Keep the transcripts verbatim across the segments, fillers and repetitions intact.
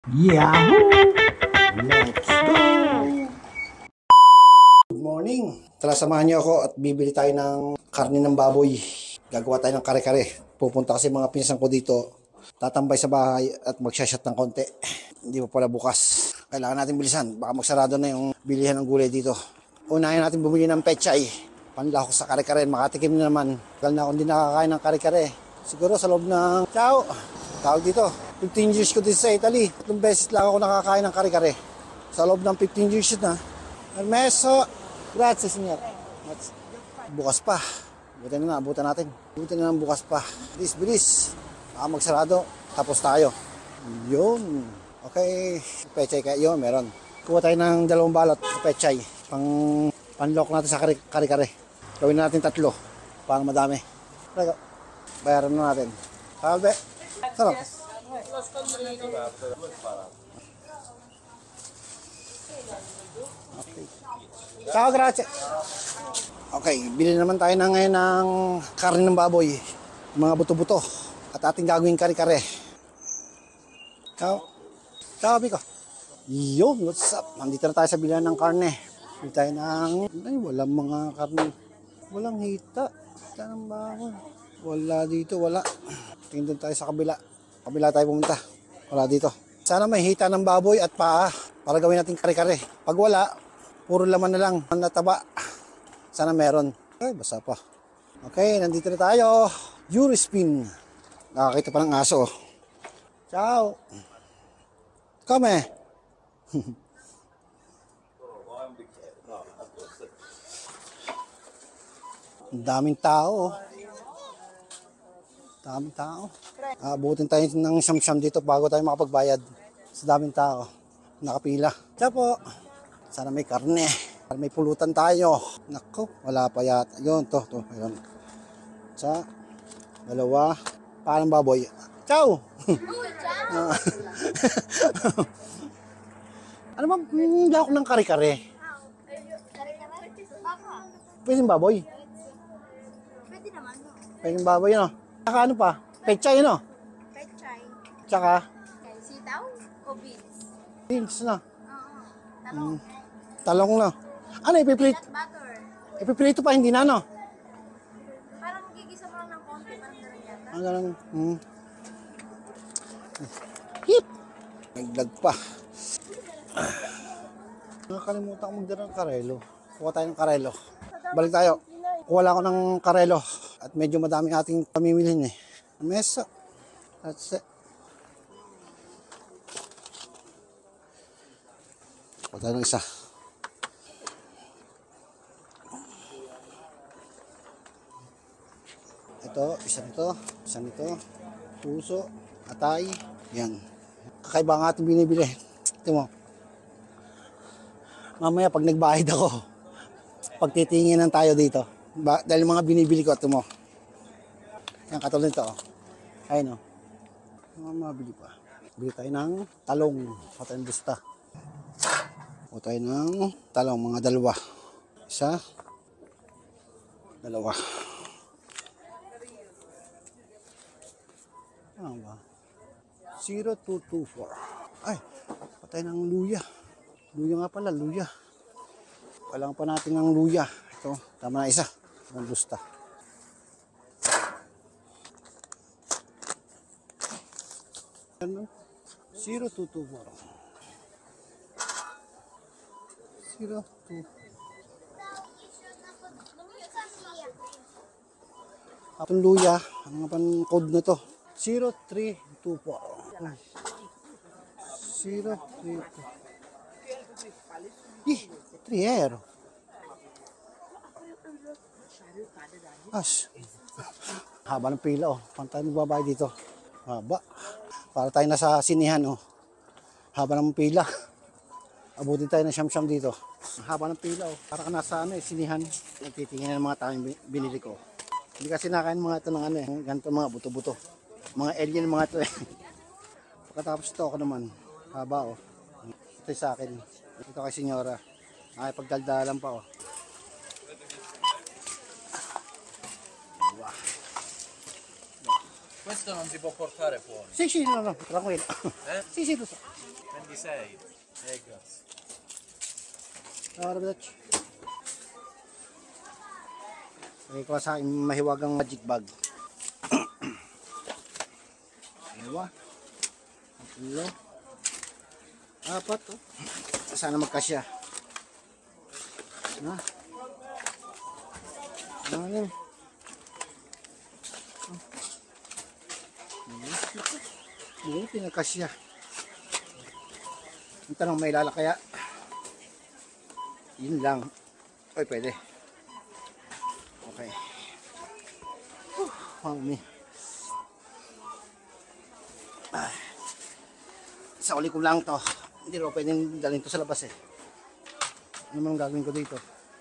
Yahoo! Let's go! Good morning! Tara, samahan niyo ako at bibili tayo ng karne ng baboy. Gagawa tayo ng kare-kare. Pupunta kasi mga pinsan ko dito. Tatambay sa bahay at magsasyat ng konti. Hindi pa pala bukas. Kailangan natin bilisan. Baka magsarado na yung bilihan ng gulay dito. Unahin natin bumili ng pechay. Panlako sa kare-kare. Makatikim na naman. Tagal na akong hindi nakakain ng kare-kare. Siguro sa loob ng... Ciao! Tawag dito. fifteen years ko din sa Italy. Tatlong beses lang ako nakakain ng kare-kare. Sa loob ng fifteen years na. Permeso. Grazie, signor. Bukas pa. Buti na na. Abutan natin. Buti na lang bukas pa. Bilis, bilis. Baka magsarado. Tapos tayo. Yun. Okay. Pechay kayo. Yun, meron. Kuha tayo ng dalawang balot sa pechay. Pang panlock natin sa kare-kare. Gawin natin tatlo. Para madami. Bayaran na natin. Salve. Sarap. Okay. Ciao, grazie. Okay, bili naman tayo na ngayon ng karne ng baboy. Mga buto-buto. At ating gagawin kare-kare. Ciao. Ciao, Biko. Yun, what's up? Nandito na tayo sa bilihan ng karne. Bili tayo ng... Ay, walang mga karne. Walang hita. Hita ng baboy. Wala dito, wala. Tingin doon tayo sa kabila. Kabila tayo pumunta. Wala dito. Sana may hita ng baboy at paa para gawin natin kare-kare. Pag wala, puro laman na lang ang nataba. Sana meron. Ay, basa pa. Okay, nandito na tayo. Eurospin. Nakakita pa ng aso. Ciao. Come. Ang daming tao. Daming tao. Abutin tayo ng siyam-siyam dito bago tayo makapagbayad. Sa daming tao. Nakapila. Siya po. Sana may karne. May pulutan tayo. Nako, wala pa yata. Yun, to, to. Yun. Sa dalawa. Parang baboy. Ciao! Ano ba? Hindi ako ng kare-kare. Pwede baboy? Pwede naman, no? Pwede baboy, no? Tsaka ano pa? Pechay, no? Pechay. Tsaka? Sitaw o beans? Beans, no? Oo. Talong. Mm. Talong, no? Ano, ipiprito? Peanut butter. Ipiprito pa, hindi na, no? Parang gigisa mo lang ng konti. Parang gano'n yata. Ang ganun. Hmm. Hip! Nagdag pa. Nakakalimutan ko magdala ng karelo. Kuha tayo ng karelo. Balik tayo. Kuha lang ako ng karelo. At medyo madami ating pamimilhin eh. Mesa. That's it. Kuha tayo ng isa. Ito, isa nito, isa nito, puso, atay, yan. Kakaiba ang ating binibili. Ito mo. Mamaya pag nagbayad ako, pagtitinginan tayo dito. Ba, dahil mga binibili ko, ito mo. Yan, katulad nito. Oh. Ayun o. Mga mabili pa. Bili tayo ng talong. Kuha tayo ng busta. Kuha tayo ng talong, mga dalawa. Isa, dalawa. Ano ba? zero two two four. Ay, patay ng luya. Luya nga pala, luya. Kailangan pa natin ng luya. Ito, tama na isa. Ang busta. zero two two four. zero two. Itong luya, ang pan code na to. zero three two four. zero three two four. Ih, three zero. As. Haba ng pila oh. Pantay magbabayad dito. Haba. Para tayo nasa sinihan oh. Haba ng pila. Abutin tayo ng siyam-siyam dito. Haba ng pila oh. Para ka nasa ano eh, sinihan. Nagtitingin ng mga tao yung binili ko. Hindi kasi nakain mga ito ng ano eh. Ganito mga buto-buto. Mga alien mga ito eh. Pagkatapos ito ako naman. Haba oh. Ito sa akin. Ito kay senyora. Ay pagdaldalan pa oh. Wow. Questo non si può portare fuori. Sì, sì, no, no, tranquillo. Eh? Sì, sì, lo so. ventisei. Ecco. Allora, vedete. Lagay ko sa akin mahiwagang magic bag. Dalawa. Tatlo. Apat. Oh. Sana magkasya. Na. Anim. Buti nagkasya. Ang tanong, may lala kaya? Yun lang. Oy, pwede. Okay. Uh, mami. Ah. Sa uli ko lang to. Hindi rin pwedeng dalhin to sa labas eh. Ano man ang gagawin ko dito?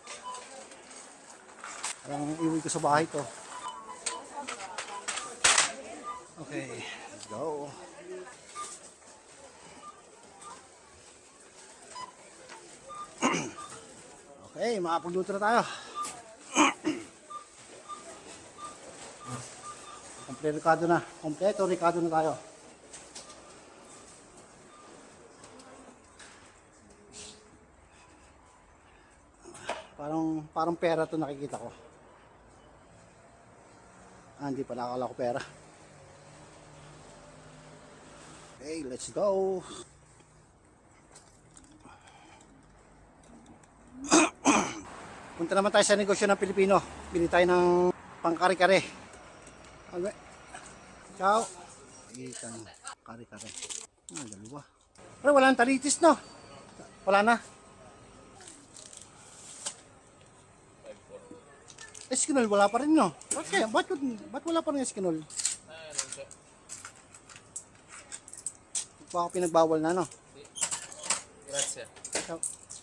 Parang iwi ko sa bahay to. Okay, let's go. Okay, makapagluto na tayo. Kompleto ricado na. Kompleto ricado na tayo. Parang parang pera 'to nakikita ko. Ah, hindi pala, akala ko pera. Okay, let's go. Punta naman tayo sa negosyo ng Pilipino. Bili tayo ng pangkare-kare. Okay. Ciao. Ikan kare-kare. Ah, dalawa. Pero wala nang talitis, no? Wala na. Eskinol, wala pa rin, no? Ba't kaya? Ba't, ba't wala pa rin eskinol? Baka pinagbawal na, no? Grazie. Ciao.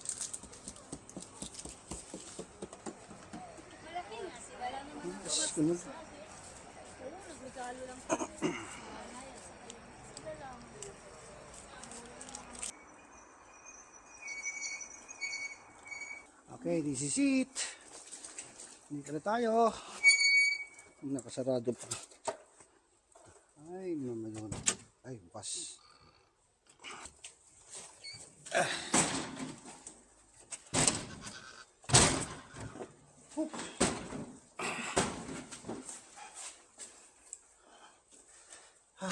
Malaki nga, sila lang naman. Eskinol. Oo, nagregalo lang po. Sila lang. Okay, this is it. Hindi ka na tayo. Nakasarado pa. Ay, naman yun. Ay, bukas. Ah. Oop. Ah.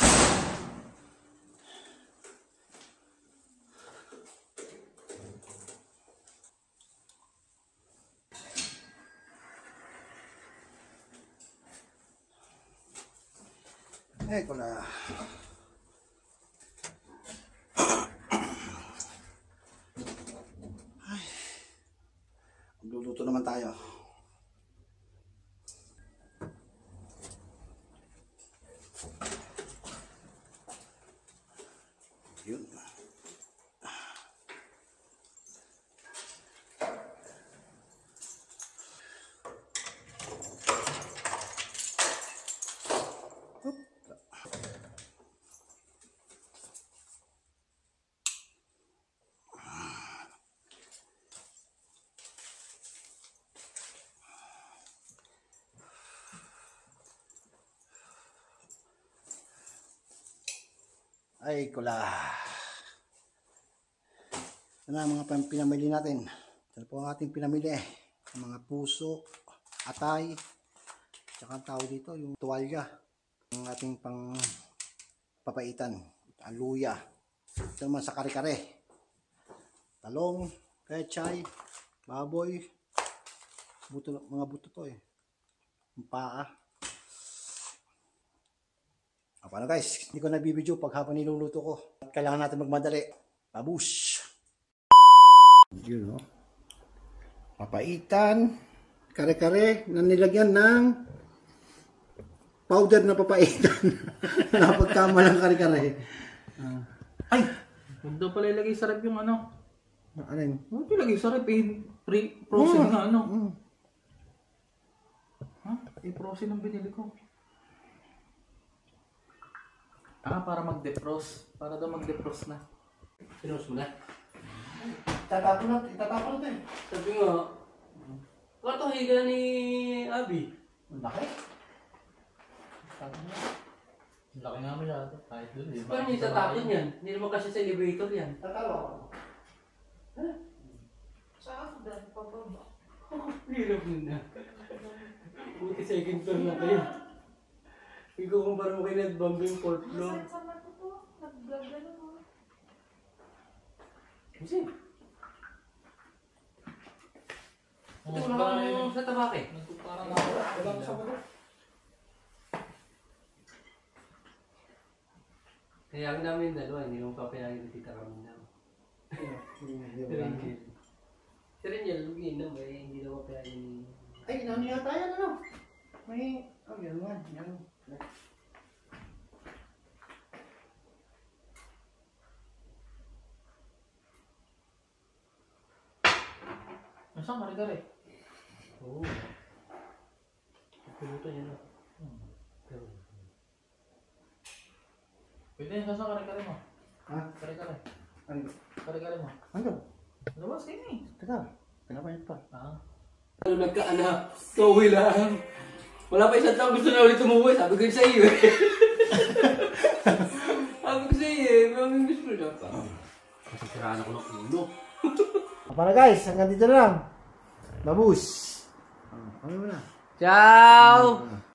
Ecco na. Ay. Magluluto naman tayo. Yun. Ay, kula. Ito na ang mga pam- pinamili natin. Ito po ang ating pinamili. Ang mga puso, atay, tsaka ang tawag dito, yung tuwalya. Ang ating pang papaitan. Aluya. Ito naman sa kare-kare. Talong, pechay, baboy. Buto, mga buto to eh. Ang paa. Ah, paano guys? Hindi ko nabibidyo pag habang niluluto ko. Kailangan natin magmadali. Babush! Yun, no? Papaitan. Kare-kare na nilagyan ng powder na papaitan. Napagkamalang kare-kare. Ah. Ay! Huwag daw pala ilagay sa rep yung ano. Ano yun? Huwag ilagay sa rep eh. Pre-frozen Mm. nga ano. Mm. Ha? I-frozen ang binili ko. Ah, para mag-defrost. Para daw mag-defrost na. Pinost mo na? Tatapon na, itatapon na ito eh. Sabi nga, kato higa ni Abi. Ang laki. Sabi niya. Laki nga masyado. Kahit doon eh. Paano yung tatapon yan? Hindi naman kasi sa elevator yan. Tatawa ko. Sa afdan, pababa. Hirap nun na. Buti second floor na kayo. Ikaw kung parang kayo nag-bomb yung fourth floor. Nasaan sa mato to? Nag-vlog gano'n mo. Kasi, Oh, ito wala kang sa tabake. Parang ako. Wala ko sa mga. Kaya ang namin dalawa, hindi naman papayagin na tita kami na. Si Rangel. Si Rangel, hindi na, may hindi na papayagin. Ay, ano yata yan, ano? May, oh, yan man, yan. Masang kare-kare. Oo. Pinuto niya na. Pero, Pwede yung nasa kare-kare mo. Ha? Kare-kare. Ano? Kare-kare mo. Ano? Labas kayo eh. Teka, pinapalit pa. Ah. ano nagkaanak? Tuwi lang. Wala pa isang taon gusto na ulit umuwi. Sabi ko yun sa iyo eh. Sabi ko sa iyo eh. May gusto na pa. Kasi siraan ako ng ulo. Para guys, hanggang dito na lang. Babus. Ah, ano mo na? Ciao!